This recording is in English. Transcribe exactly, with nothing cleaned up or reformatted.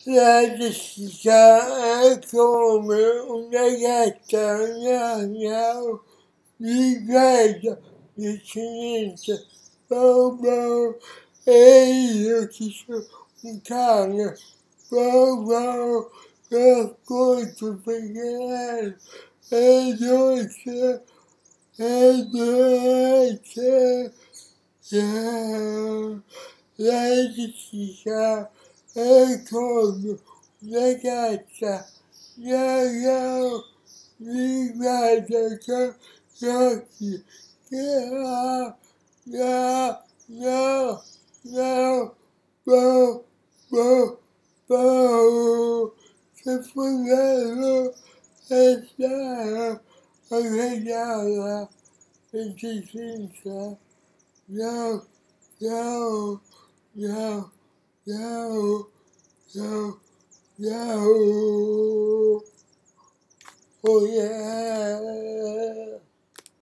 la necessità è come una gatta miau mi guarda vicinamente, boh boh, e io che sono un cane, boh boh, lo ascolto perché è dolce, è dolce, yeah. La necessità è come una gatta, miau miau, mi guarda con gli occhi che ha, no, no, no, boh, boh, boh, che bello è stare a vederla e ti senza, no, no, no, no, no, no, oh yeah.